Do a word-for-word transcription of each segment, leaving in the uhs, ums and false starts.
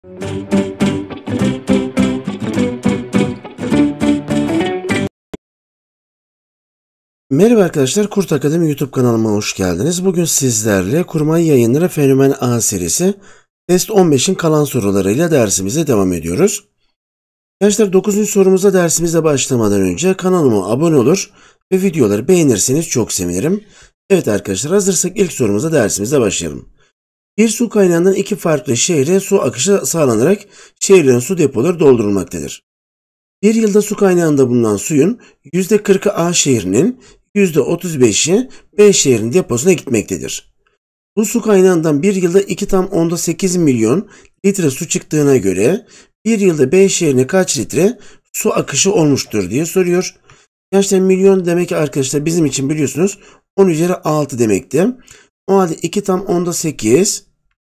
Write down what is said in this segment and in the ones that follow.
Merhaba arkadaşlar, Kurt Akademi YouTube kanalıma hoş geldiniz. Bugün sizlerle Kurmay Yayınları Fenomen A serisi test on beşin kalan sorularıyla dersimize devam ediyoruz. Arkadaşlar dokuzuncu sorumuza dersimize başlamadan önce kanalıma abone olur ve videoları beğenirseniz çok sevinirim. Evet arkadaşlar, hazırsak ilk sorumuza dersimize başlayalım. Bir su kaynağından iki farklı şehre su akışı sağlanarak şehirlerin su depoları doldurulmaktadır. Bir yılda su kaynağında bulunan suyun yüzde kırkı A şehrinin, yüzde otuz beşi B şehrinin deposuna gitmektedir. Bu su kaynağından bir yılda iki tam onda sekiz milyon litre su çıktığına göre bir yılda B şehrine kaç litre su akışı olmuştur diye soruyor. Gerçekten milyon demek ki arkadaşlar bizim için biliyorsunuz on üzeri altı demekti. O halde iki tam onda sekiz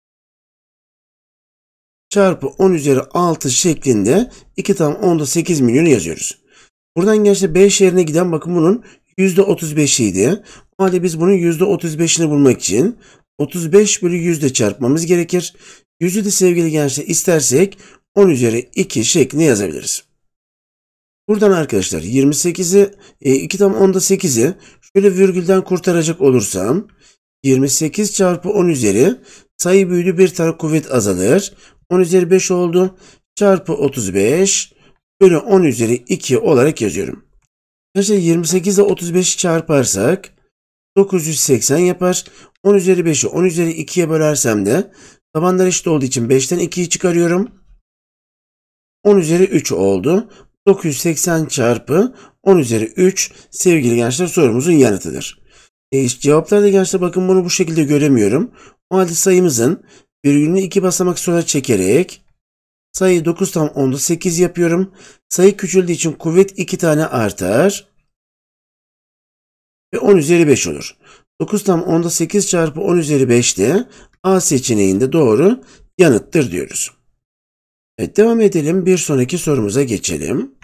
çarpı on üzeri altı şeklinde iki tam onda sekiz milyonu yazıyoruz. Buradan gerçekten B şehrine giden bakın bunun yüzde otuz beşiydi. O halde biz bunun yüzde otuz beşini bulmak için otuz beş bölü yüzde çarpmamız gerekir. Yüzü de sevgili gençler istersek on üzeri iki şeklinde yazabiliriz. Buradan arkadaşlar yirmi sekizi, iki tam onda sekizi şöyle virgülden kurtaracak olursam yirmi sekiz çarpı on üzeri sayı büyüdü, bir tane kuvvet azalır. on üzeri beş oldu. Çarpı otuz beş bölü on üzeri iki olarak yazıyorum. Arkadaşlar yirmi sekiz ile otuz beşi çarparsak dokuz yüz seksen yapar. on üzeri beşi on üzeri ikiye bölersem de tabanlar eşit olduğu için beşten ikiyi çıkarıyorum. on üzeri üç oldu. dokuz yüz seksen çarpı on üzeri üç sevgili gençler sorumuzun yanıtıdır. E, cevaplarda gençler bakın bunu bu şekilde göremiyorum. O halde sayımızın virgülünü iki basamak sonra çekerek sayıyı dokuz tam onda sekiz yapıyorum. Sayı küçüldüğü için kuvvet iki tane artar. Ve on üzeri beş olur. dokuz tam onda sekiz çarpı on üzeri beş de A seçeneğinde doğru yanıttır diyoruz. Evet, devam edelim. Bir sonraki sorumuza geçelim.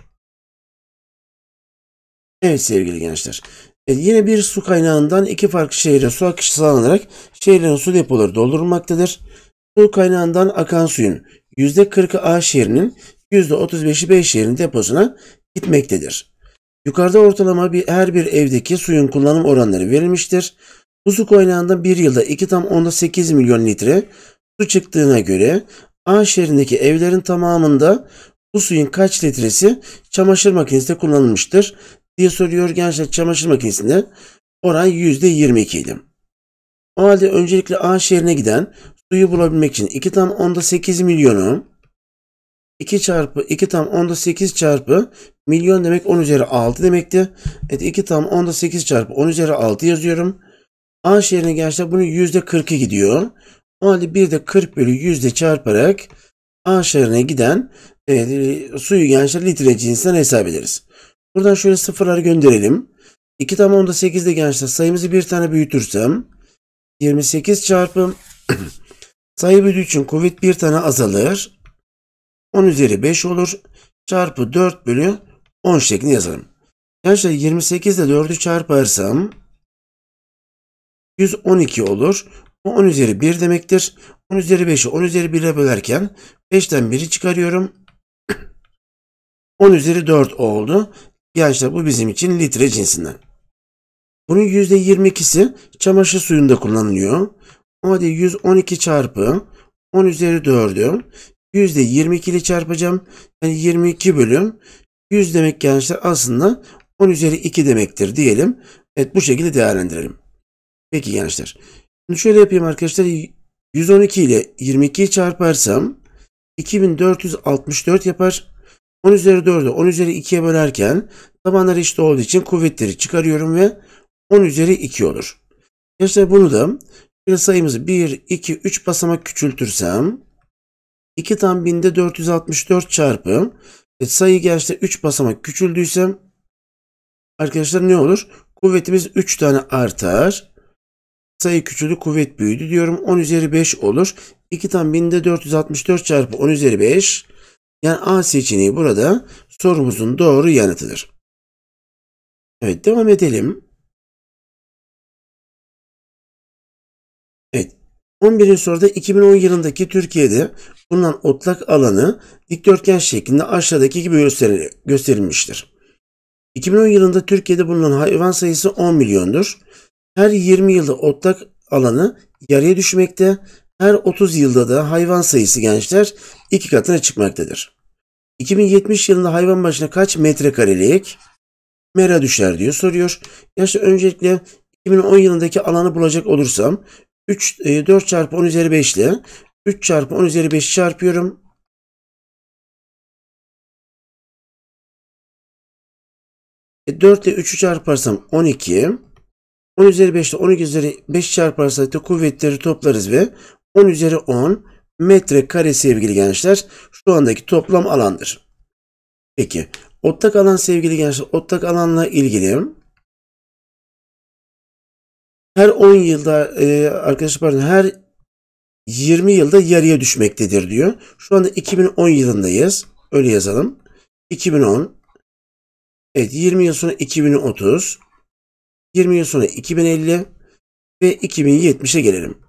Evet sevgili gençler. Evet, yine bir su kaynağından iki farklı şehre su akışı sağlanarak şehirlerin su depoları doldurulmaktadır. Su kaynağından akan suyun yüzde kırkı A şehrinin, yüzde otuz beşi B şehrinin deposuna gitmektedir. Yukarıda ortalama bir, her bir evdeki suyun kullanım oranları verilmiştir. Bu su kaynağından bir yılda iki tam onda sekiz milyon litre su çıktığına göre A şehrindeki evlerin tamamında bu suyun kaç litresi çamaşır makinesinde kullanılmıştır diye soruyor. Gençler çamaşır makinesinde oran yüzde yirmi iki idi. O halde öncelikle A şehrine giden suyu bulabilmek için iki tam onda sekiz milyonu iki çarpı iki tam onda sekiz çarpı milyon demek on üzeri altı demekti. Evet, iki tam onda sekiz çarpı on üzeri altı yazıyorum. A şehrine gençler bunun yüzde kırkı gidiyor. O halde bir de kırk bölü yüzde çarparak A şehrine giden e, suyu gençler litre cinsinden hesap ederiz. Buradan şöyle sıfırları gönderelim. iki tam onda sekizde gençler sayımızı bir tane büyütürsem yirmi sekiz çarpı sayı büyüdüğü için kuvvet bir tane azalır. on üzeri beş olur. Çarpı dört bölü on şeklinde yazalım. Gençler yirmi sekiz ile dördü çarparsam yüz on iki olur. Bu on üzeri bir demektir. on üzeri beşi on üzeri bire bölerken beşten biri çıkarıyorum. on üzeri dört oldu. Gençler bu bizim için litre cinsinden. Bunun yüzde yirmi ikisi çamaşır suyunda kullanılıyor. O halde yüz on iki çarpı on üzeri dördü yüzde yirmi iki ile çarpacağım. Yani yirmi iki bölüm yüz demek gençler aslında on üzeri iki demektir diyelim. Evet, bu şekilde değerlendirelim. Peki gençler. Şimdi şöyle yapayım arkadaşlar. yüz on iki ile yirmi ikiyi çarparsam iki bin dört yüz altmış dört yapar. on üzeri dördü on üzeri ikiye bölerken tabanlar eşit olduğu için kuvvetleri çıkarıyorum ve on üzeri iki olur. Gençler bunu da şöyle sayımızı bir, iki, üç basamak küçültürsem iki tam binde dört yüz altmış dört çarpı evet, sayı gençler üç basamak küçüldüyse arkadaşlar ne olur? Kuvvetimiz üç tane artar. Sayı küçüldü, kuvvet büyüdü diyorum. on üzeri beş olur. iki tam binde dört yüz altmış dört çarpı on üzeri beş. Yani A seçeneği burada sorumuzun doğru yanıtıdır. Evet, devam edelim. Evet. on birinci soruda iki bin on yılındaki Türkiye'de bulunan otlak alanı dikdörtgen şeklinde aşağıdaki gibi gösteril gösterilmiştir. iki bin on yılında Türkiye'de bulunan hayvan sayısı on milyondur. Her yirmi yılda otlak alanı yarıya düşmekte. Her otuz yılda da hayvan sayısı gençler iki katına çıkmaktadır. iki bin yetmiş yılında hayvan başına kaç metrekarelik mera düşer diyor soruyor. Gerçi öncelikle iki bin on yılındaki alanı bulacak olursam üç, dört çarpı on üzeri beş ile üç çarpı on üzeri beş çarpıyorum. E, dört ile üçü çarparsam on iki. on üzeri beş ile on iki üzeri beş çarparsak da kuvvetleri toplarız ve on üzeri on metrekare sevgili gençler şu andaki toplam alandır. Peki otlak alan sevgili gençler, otlak alanla ilgili her on yılda e, arkadaşlar pardon her yirmi yılda yarıya düşmektedir diyor. Şu anda iki bin on yılındayız. Öyle yazalım. iki bin on. Evet, yirmi yıl sonra iki bin otuz. yirmi yıl sonra iki bin elli ve iki bin yetmişe gelelim.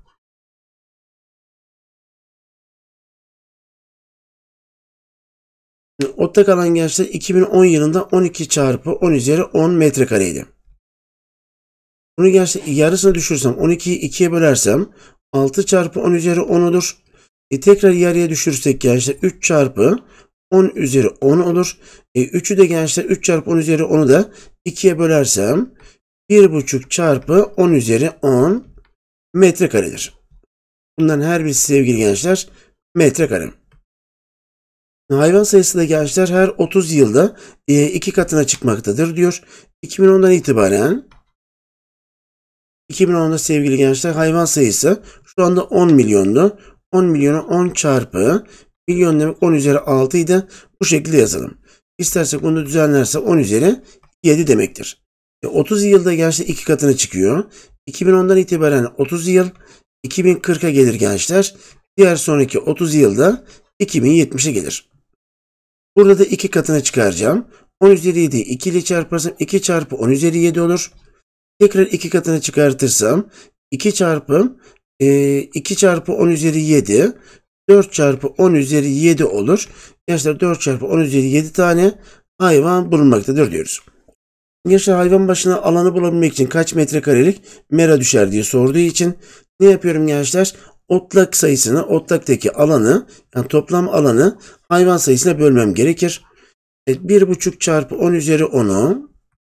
Otlak alan gençler iki bin on yılında on iki çarpı on üzeri on metrekareydi. Bunu gençler yarısını düşürsem on ikiyi ikiye bölersem altı çarpı on üzeri on olur. E, tekrar yarıya düşürsek gençler üç çarpı on üzeri on olur. E, üçü de gençler üç çarpı on üzeri onu da ikiye bölersem bir buçuk çarpı on üzeri on metrekaredir. Bunların her birisi sevgili gençler metrekare. Hayvan sayısı da gençler her otuz yılda iki katına çıkmaktadır diyor. iki bin ondan itibaren iki bin onda sevgili gençler hayvan sayısı şu anda on milyondu. on milyonu on çarpı milyon demek on üzeri altı idi. Bu şekilde yazalım. İstersek bunu düzenlersek on üzeri yedi demektir. E, otuz yılda gençler iki katına çıkıyor. iki bin ondan itibaren otuz yıl iki bin kırka gelir gençler. Diğer sonraki otuz yılda iki bin yetmişe gelir. Burada da iki katına çıkaracağım. on üzeri yediyi iki ile çarparsam iki çarpı on üzeri yedi olur. Tekrar iki katına çıkartırsam iki çarpı iki çarpı on üzeri yedi dört çarpı on üzeri yedi olur. Gençler dört çarpı on üzeri yedi tane hayvan bulunmaktadır diyoruz. Gençler hayvan başına alanı bulabilmek için kaç metrekarelik mera düşer diye sorduğu için ne yapıyorum gençler? Otlak sayısını, otlaktaki alanı, yani toplam alanı hayvan sayısına bölmem gerekir. Evet, bir buçuk çarpı on üzeri onu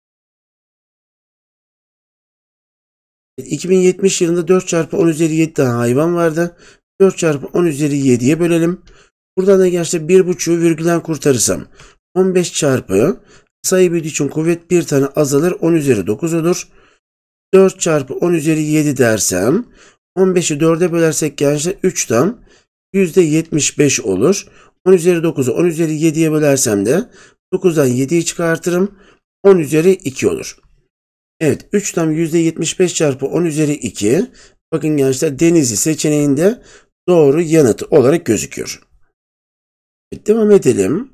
iki bin yetmiş yılında dört çarpı on üzeri yedi tane hayvan vardı. dört çarpı on üzeri yediye bölelim. Buradan da gençler bir buçuğu virgülden kurtarırsam on beş çarpı sayı büyüdüğü için kuvvet bir tane azalır. on üzeri dokuz olur. dört çarpı on üzeri yedi dersem on beşi dörde bölersek gençler üçten yüzde yetmiş beş olur. on üzeri dokuzu on üzeri yediye bölersem de dokuzdan yediyi çıkartırım. on üzeri iki olur. Evet, üçten yüzde yetmiş beş çarpı on üzeri iki. Bakın gençler Denizli seçeneğinde doğru yanıt olarak gözüküyor. Evet, devam edelim.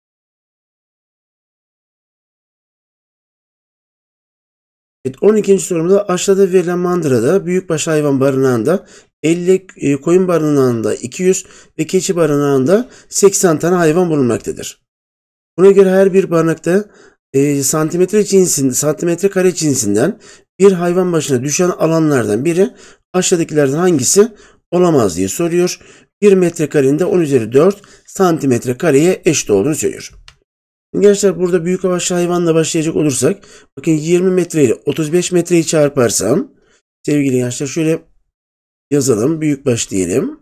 Evet, on ikinci sorumda aşağıda verilen mandırada büyükbaş hayvan barınağında elli, e, koyun barınağında iki yüz ve keçi barınağında seksen tane hayvan bulunmaktadır. Buna göre her bir barınakta e, santimetre cinsinden, santimetre kare cinsinden bir hayvan başına düşen alanlardan biri aşağıdakilerden hangisi olamaz diye soruyor. bir metrekarenin de on üzeri dört santimetre kareye eşit olduğunu söylüyor. Gençler burada büyükbaş hayvanla başlayacak olursak bakın yirmi metre ile otuz beş metreyi çarparsam sevgili gençler şöyle yazalım, büyükbaş diyelim.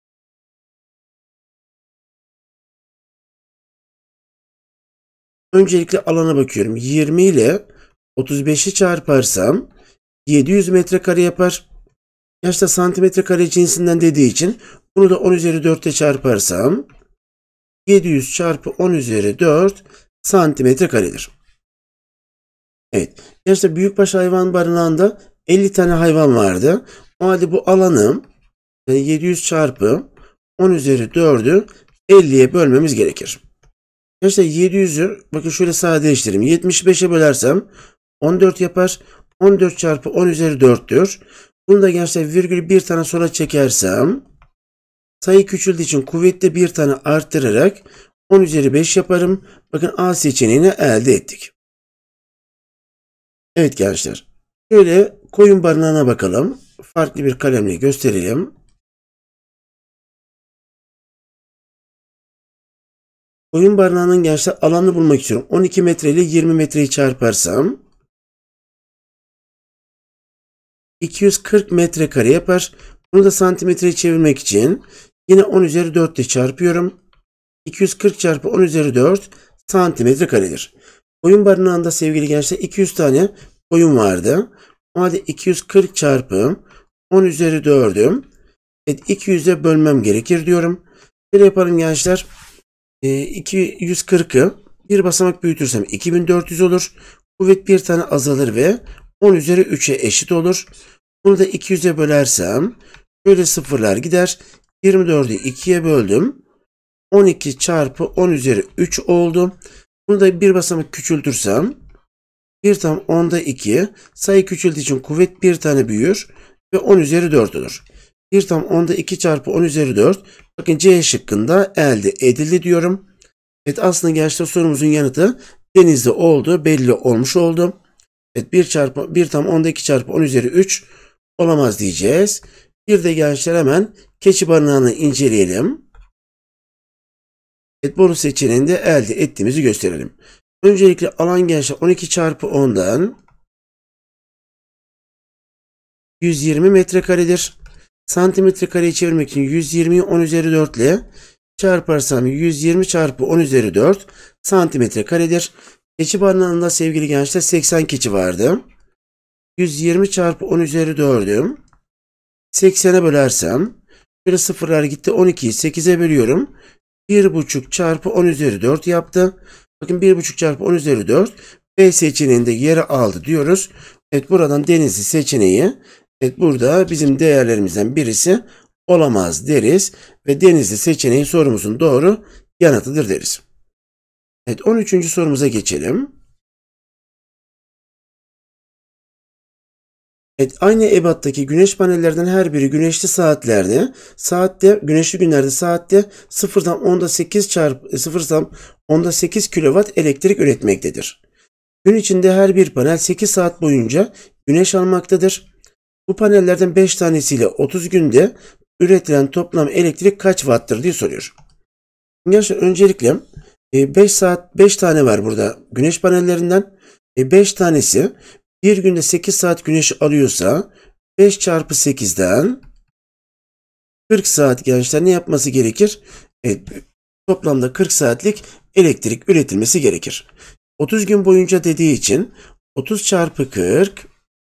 Öncelikle alana bakıyorum. yirmi ile otuz beşi çarparsam yedi yüz metrekare yapar. Gençler santimetre kare cinsinden dediği için bunu da on üzeri dörtte çarparsam yedi yüz çarpı on üzeri dört santimetre karedir. Evet. Gençler büyükbaş hayvan barınağında elli tane hayvan vardı. O halde bu alanı yani yedi yüz çarpı on üzeri dördü elliye bölmemiz gerekir. Gençler yedi yüzü bakın şöyle sadeleştireyim. yetmiş beşe bölersem on dört yapar. on dört çarpı on üzeri dört diyor. Bunu da gençler virgül bir tane sola çekersem Sayı küçüldüğü için kuvvette bir tane arttırarak on üzeri beş yaparım. Bakın A seçeneğini elde ettik. Evet gençler. Şöyle koyun barınağına bakalım. Farklı bir kalemle gösterelim. Koyun barınağının gençler alanını bulmak istiyorum. on iki metre ile yirmi metreyi çarparsam iki yüz kırk metrekare yapar. Bunu da santimetreye çevirmek için yine on üzeri dört ile çarpıyorum. iki yüz kırk çarpı on üzeri dört santimetre karedir. Koyun barınağında sevgili gençler iki yüz tane koyun vardı. O halde iki yüz kırk çarpı on üzeri dördü evet, iki yüze bölmem gerekir diyorum. Böyle yapalım gençler. E, iki yüz kırkı bir basamak büyütürsem iki bin dört yüz olur. Kuvvet bir tane azalır ve on üzeri üçe eşit olur. Bunu da iki yüze bölersem böyle sıfırlar gider. yirmi dördü ikiye böldüm. on iki çarpı on üzeri üç oldu. Bunu da bir basamak küçültürsem bir tam onda iki sayı küçüldüğü için kuvvet bir tane büyür ve on üzeri dört olur. bir tam onda iki çarpı on üzeri dört bakın C şıkkında elde edildi diyorum. Evet aslında gençler sorumuzun yanıtı denizde olduğu belli olmuş oldu. Evet bir çarpı bir tam onda iki çarpı on üzeri üç olamaz diyeceğiz. Bir de gençler hemen keçi barınağını inceleyelim. Evet boru seçeneğini de elde ettiğimizi gösterelim. Öncelikle alan gençler on iki çarpı ondan yüz yirmi metrekaredir. Santimetre kareyi çevirmek için yüz yirmiyi on üzeri dört ile çarparsam yüz yirmi çarpı on üzeri dört santimetre karedir. Keçi barınağında sevgili gençler seksen keçi vardı. yüz yirmi çarpı on üzeri dördü seksene bölersem böyle sıfırlar gitti, on ikiyi sekize bölüyorum. bir buçuk çarpı on üzeri dört yaptı. Bakın bir buçuk çarpı on üzeri dört B seçeneğinde yeri aldı diyoruz. Evet buradan Denizli seçeneği evet burada bizim değerlerimizden birisi olamaz deriz ve Denizli seçeneği sorumuzun doğru yanıtıdır deriz. Evet on üçüncü sorumuza geçelim. Evet aynı ebattaki güneş panellerden her biri güneşli saatlerde saatte güneşli günlerde saatte sıfırdan onda sekiz çarpı sıfırdan onda sekiz kilowatt elektrik üretmektedir. Gün içinde her bir panel sekiz saat boyunca güneş almaktadır. Bu panellerden beş tanesiyle otuz günde üretilen toplam elektrik kaç watt'tır diye soruyor. Gerçekten öncelikle beş saat beş tane var burada güneş panellerinden. beş tanesi bir günde sekiz saat güneş alıyorsa beş çarpı sekizden kırk saat gençler ne yapması gerekir? Evet, toplamda kırk saatlik elektrik üretilmesi gerekir. otuz gün boyunca dediği için otuz çarpı kırk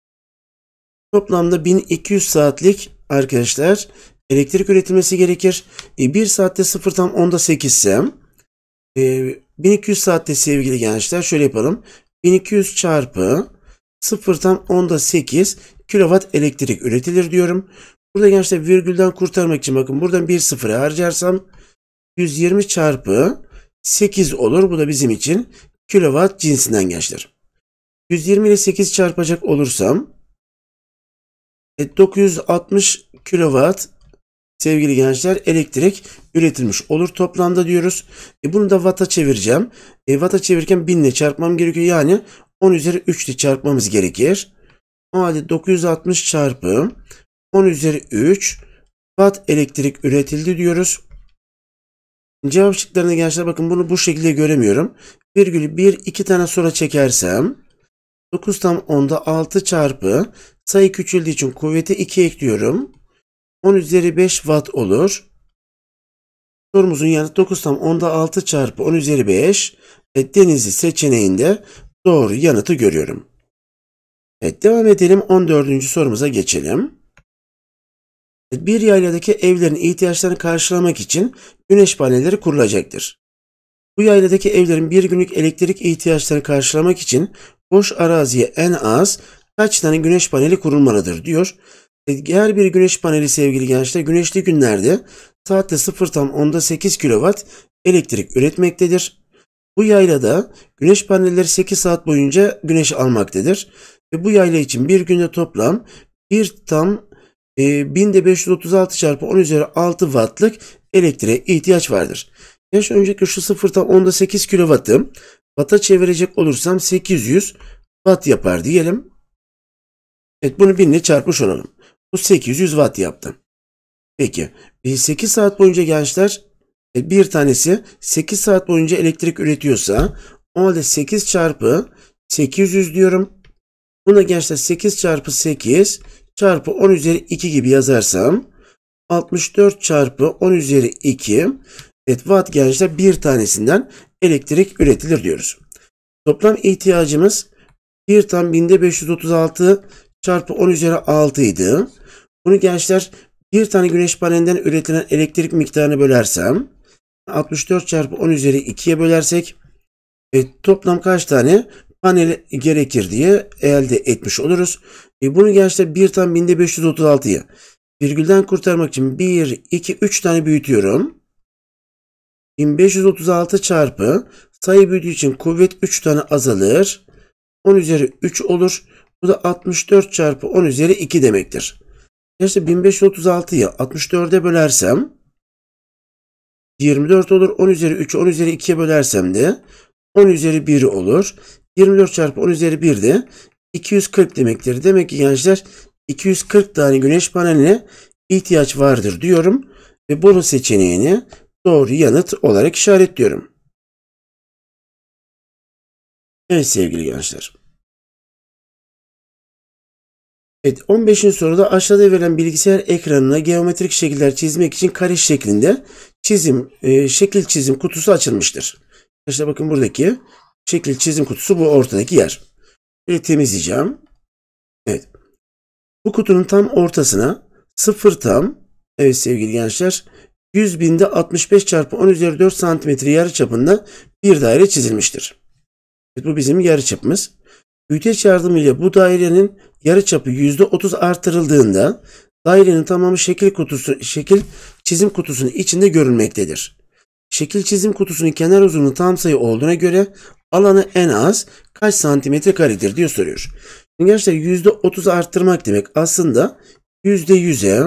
toplamda bin iki yüz saatlik arkadaşlar elektrik üretilmesi gerekir. E, bir saatte sıfır tam onda sekiz ise e, bin iki yüz saatte sevgili gençler şöyle yapalım. bin iki yüz çarpı sıfır tam onda sekiz kilowatt elektrik üretilir diyorum. Burada gençler virgülden kurtarmak için bakın buradan bir sıfırı harcarsam yüz yirmi çarpı sekiz olur. Bu da bizim için kilowatt cinsinden gençler. yüz yirmi ile sekiz çarpacak olursam dokuz yüz altmış kilowatt sevgili gençler elektrik üretilmiş olur toplamda diyoruz. E bunu da watt'a çevireceğim. E, watt'a çevirirken bin ile çarpmam gerekiyor. Yani on üzeri üç ile çarpmamız gerekir. O halde dokuz yüz altmış çarpı on üzeri üç watt elektrik üretildi diyoruz. Cevap şıklarına gençler bakın bunu bu şekilde göremiyorum. Virgülü bir iki tane sonra çekersem dokuz tam onda altı çarpı sayı küçüldüğü için kuvveti iki ekliyorum. on üzeri beş watt olur. Sorumuzun yanıtı dokuz tam onda altı çarpı on üzeri beş. Evet, Denizli seçeneğinde doğru yanıtı görüyorum. Evet devam edelim. on dördüncü sorumuza geçelim. Bir yayladaki evlerin ihtiyaçlarını karşılamak için güneş panelleri kurulacaktır. Bu yayladaki evlerin bir günlük elektrik ihtiyaçlarını karşılamak için boş araziye en az kaç tane güneş paneli kurulmalıdır diyor. Her bir güneş paneli sevgili gençler güneşli günlerde saatte sıfır tam onda sekiz kilowatt elektrik üretmektedir. Bu yaylada güneş panelleri sekiz saat boyunca güneş almaktadır. Ve bu yayla için bir günde toplam bir tam e, binde beş yüz otuz altı çarpı on üzeri altı wattlık elektriğe ihtiyaç vardır. Yani şu önceki şu sıfırdan onda sekiz kilowattı watt'a çevirecek olursam sekiz yüz watt yapar diyelim. Evet, bunu bin ile çarpmış olalım. Bu sekiz yüz watt yaptı. Peki sekiz saat boyunca gençler bir tanesi sekiz saat boyunca elektrik üretiyorsa o halde sekiz çarpı sekiz yüz diyorum. Buna gençler sekiz çarpı sekiz çarpı on üzeri iki gibi yazarsam altmış dört çarpı on üzeri iki, evet, watt gençler bir tanesinden elektrik üretilir diyoruz. Toplam ihtiyacımız bir tam binde beş yüz otuz altı çarpı on üzeri altı idi. Bunu gençler bir tane güneş panelinden üretilen elektrik miktarını bölersem altmış dört çarpı on üzeri ikiye bölersek e, toplam kaç tane panel gerekir diye elde etmiş oluruz. E, bunu gençler bir tam binde beş yüz otuz altıya virgülden kurtarmak için bir, iki, üç tane büyütüyorum. bin beş yüz otuz altı çarpı sayı büyüdüğü için kuvvet üç tane azalır. on üzeri üç olur. Bu da altmış dört çarpı on üzeri iki demektir. İşte bin beş yüz otuz altıyı altmış dörde bölersem yirmi dört olur. on üzeri üçü on üzeri ikiye bölersem de on üzeri bir olur. yirmi dört çarpı on üzeri bir de iki yüz kırk demektir. Demek ki gençler iki yüz kırk tane güneş paneline ihtiyaç vardır diyorum. Ve bunu seçeneğini doğru yanıt olarak işaretliyorum. Evet sevgili gençler. Evet, on beşinci soruda aşağıda verilen bilgisayar ekranına geometrik şekiller çizmek için kare şeklinde çizim, e, şekil çizim kutusu açılmıştır. İşte bakın buradaki şekil çizim kutusu bu ortadaki yer. Böyle temizleyeceğim. Evet. Bu kutunun tam ortasına sıfır tam, evet sevgili gençler, yüz binde altmış beş çarpı on üzeri dört santimetre yarıçapında bir daire çizilmiştir. Evet, bu bizim yarıçapımız. Büyüteç yardımıyla bu dairenin yarıçapı yüzde otuz artırıldığında dairenin tamamı şekil kutusu, şekil çizim kutusunun içinde görülmektedir. Şekil çizim kutusunun kenar uzunluğu tam sayı olduğuna göre alanı en az kaç santimetre karedir diye soruyor. Gençler yüzde otuz arttırmak demek aslında yüzde yüze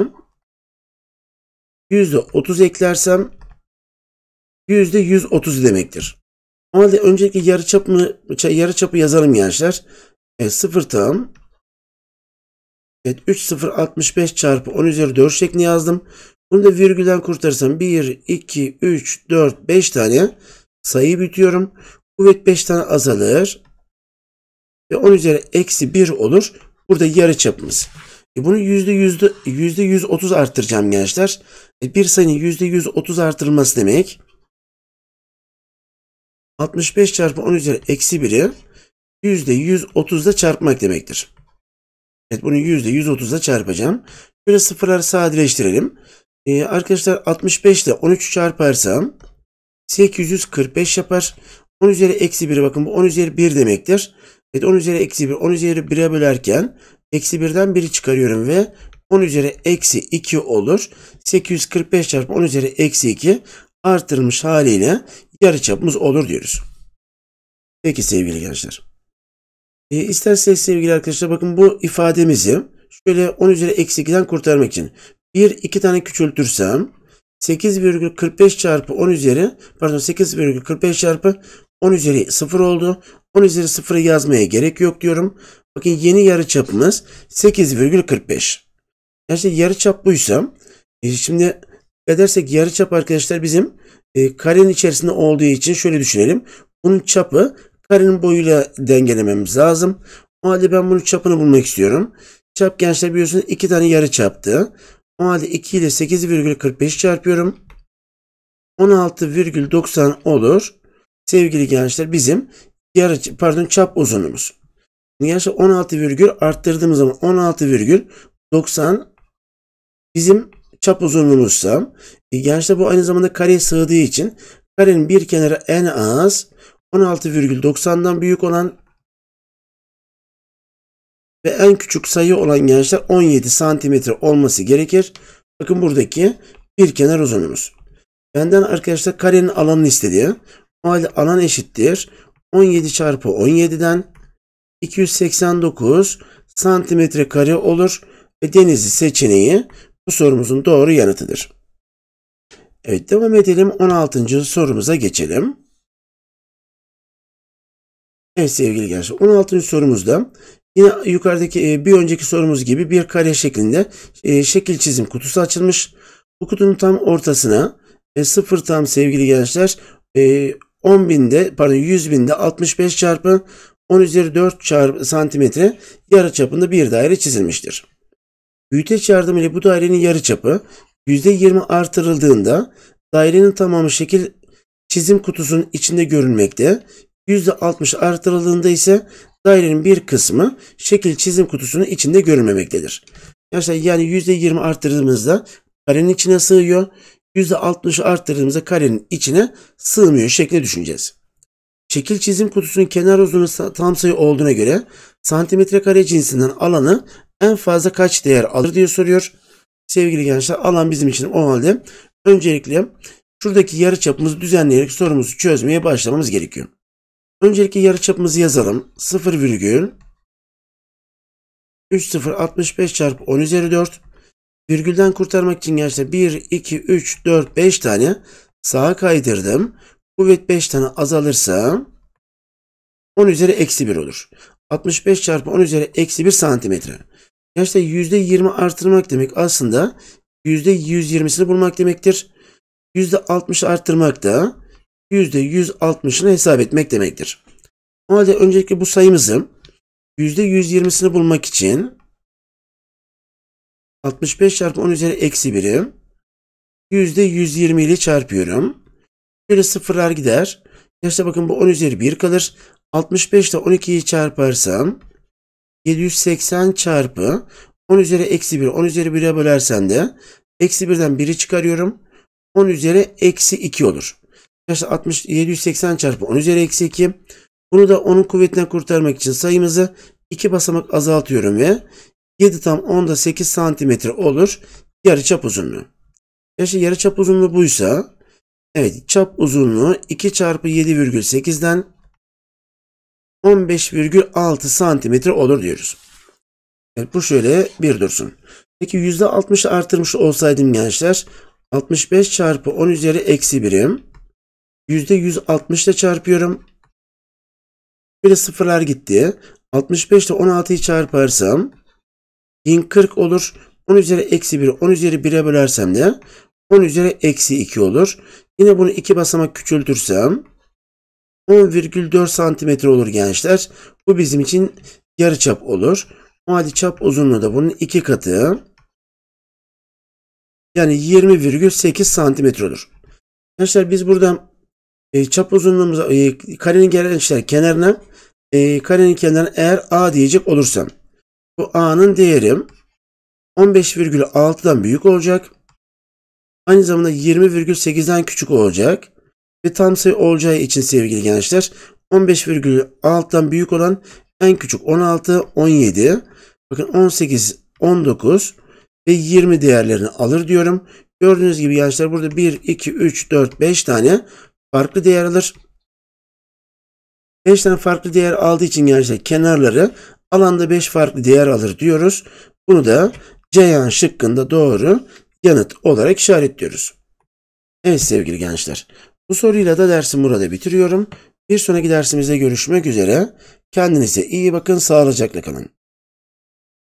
yüzde otuz eklersem yüzde yüz otuz demektir. O halde öncelikle yarıçapı, yarıçapı yazalım gençler. Evet, sıfır tam. Evet, üç sıfır altmış beş çarpı on üzeri dört şeklinde yazdım. Bunu da virgülden kurtarırsam bir, iki, üç, dört, beş tane sayı büyütüyorum. Kuvvet beş tane azalır. Ve on üzeri eksi bir olur. Burada yarıçapımız. E bunu yüzde yüzde yüzde yüz otuz arttıracağım gençler. E bir sayının yüzde yüz otuz artırılması demek altmış beş çarpı on üzeri eksi biri yüzde yüz otuzda çarpmak demektir. Evet, bunu yüzde yüz otuzda çarpacağım. Böyle sıfırları sadeleştirelim. Ee, arkadaşlar altmış beş ile on üçü çarparsam sekiz yüz kırk beş yapar. on üzeri eksi bir, bakın bu on üzeri bir demektir. Evet, on üzeri eksi bir, on üzeri bire bölerken eksi birden biri çıkarıyorum ve on üzeri eksi iki olur. sekiz yüz kırk beş çarpı on üzeri eksi iki artırılmış haliyle yarıçapımız olur diyoruz. Peki sevgili gençler. E, isterseniz sevgili arkadaşlar bakın bu ifademizi şöyle on üzeri eksi ikiden kurtarmak için bir iki tane küçültürsem sekiz virgül kırk beş çarpı on üzeri pardon sekiz virgül kırk beş çarpı on üzeri sıfır oldu. on üzeri sıfırı yazmaya gerek yok diyorum. Bakın yeni yarıçapımız sekiz virgül kırk beş. Yani yarıçap buysa e, şimdi edersek yarıçap arkadaşlar bizim e, karenin içerisinde olduğu için şöyle düşünelim. Bunun çapı karenin boyuyla dengelememiz lazım. O halde ben bunun çapını bulmak istiyorum. Çap gençler biliyorsunuz iki tane yarıçaptı. O halde iki ile sekiz virgül kırk beş çarpıyorum. on altı virgül doksan olur. Sevgili gençler bizim yarı pardon çap uzunluğumuz. Gençler on altı virgül arttırdığımız zaman on altı virgül doksan bizim çap uzunluğumuzsa e, gençler bu aynı zamanda kareye sığdığı için karenin bir kenarı en az on altı virgül doksandan büyük olan ve en küçük sayı olan gençler on yedi santimetre olması gerekir. Bakın buradaki bir kenar uzunluğumuz. Benden arkadaşlar karenin alanını istedi. O halde alan eşittir on yedi çarpı on yedi'den iki yüz seksen dokuz santimetre kare olur. ve Denizli seçeneği bu sorumuzun doğru yanıtıdır. Evet, devam edelim. on altıncı sorumuza geçelim. Evet sevgili gençler, on altıncı sorumuzda yine yukarıdaki bir önceki sorumuz gibi bir kare şeklinde şekil çizim kutusu açılmış. Bu kutunun tam ortasına sıfır tam sevgili gençler on binde pardon yüz binde altmış beş çarpı on üzeri dört çarpı santimetre yarıçapında bir daire çizilmiştir. Büyüteç yardımıyla bu dairenin yarıçapı yüzde yirmi artırıldığında dairenin tamamı şekil çizim kutusunun içinde görülmekte. yüzde altmış artırıldığında ise dairenin bir kısmı şekil çizim kutusunun içinde görülmemektedir. Yani yüzde yirmi arttırdığımızda karenin içine sığıyor. yüzde altmış arttırdığımızda karenin içine sığmıyor şeklinde düşüneceğiz. Şekil çizim kutusunun kenar uzunluğu tam sayı olduğuna göre santimetre kare cinsinden alanı en fazla kaç değer alır diye soruyor. Sevgili gençler, alan bizim için o halde öncelikle şuradaki yarıçapımızı düzenleyerek sorumuzu çözmeye başlamamız gerekiyor. Öncelikle yarıçapımızı yazalım. sıfır virgül üç yüz altmış beş çarpı on üzeri dört. Virgülden kurtarmak için gençler bir, iki, üç, dört, beş tane sağa kaydırdım. Kuvvet beş tane azalırsa on üzeri eksi bir olur. altmış beş çarpı on üzeri eksi bir santimetre. Gençler yüzde yirmi artırmak demek aslında yüzde yüz yirmisini bulmak demektir. yüzde altmış arttırmak da yüzde yüz altmışını hesap etmek demektir. O halde öncelikle bu sayımızı yüzde yüz yirmisini bulmak için altmış beş çarpı on üzeri eksi biri yüzde yüz yirmi ile çarpıyorum. Böyle sıfırlar gider. İşte bakın bu on üzeri bir kalır. altmış beş ile on ikiyi çarparsam yedi yüz seksen çarpı on üzeri eksi bir. on üzeri bire bölersem de eksi birden biri çıkarıyorum. on üzeri eksi iki olur. İşte altmış, yedi yüz seksen çarpı on üzeri eksi iki. Bunu da onun kuvvetinden kurtarmak için sayımızı iki basamak azaltıyorum ve yedi tam onda sekiz santimetre olur yarıçap uzunluğu. İşte yarıçap uzunluğu buysa, evet, çap uzunluğu iki çarpı yedi virgül sekizden on beş virgül altı santimetre olur diyoruz. Evet, bu şöyle bir dursun. Peki yüzde altmış artırmış olsaydım gençler, altmış beş çarpı on üzeri eksi birim yüzde yüz altmış ile çarpıyorum. Böyle sıfırlar gitti. altmış beş ile on altıyı çarparsam bin kırk olur. on üzeri eksi bir, on üzeri bire bölersem de on üzeri eksi iki olur. Yine bunu iki basamak küçültürsem on virgül dört santimetre olur gençler. Bu bizim için yarıçap olur. O halde çap uzunluğu da bunun iki katı. Yani yirmi virgül sekiz santimetre olur. Gençler biz buradan e, çap uzunluğumuza e, karenin gençler kenarına e, karenin kenarına eğer A diyecek olursam bu A'nın değeri on beş virgül altıdan büyük olacak. Aynı zamanda yirmi virgül sekizden küçük olacak. Ve tam sayı olacağı için sevgili gençler on beş virgül altıdan büyük olan en küçük on altı, on yedi, bakın on sekiz, on dokuz ve yirmi değerlerini alır diyorum. Gördüğünüz gibi gençler burada bir, iki, üç, dört, beş tane farklı değer alır. beş tane farklı değer aldığı için gençler kenarları alanda beş farklı değer alır diyoruz. Bunu da Ceyhan şıkkında doğru yanıt olarak işaretliyoruz. Evet sevgili gençler, bu soruyla da dersimi burada bitiriyorum. Bir sonraki dersimizde görüşmek üzere. Kendinize iyi bakın, sağlıcakla kalın.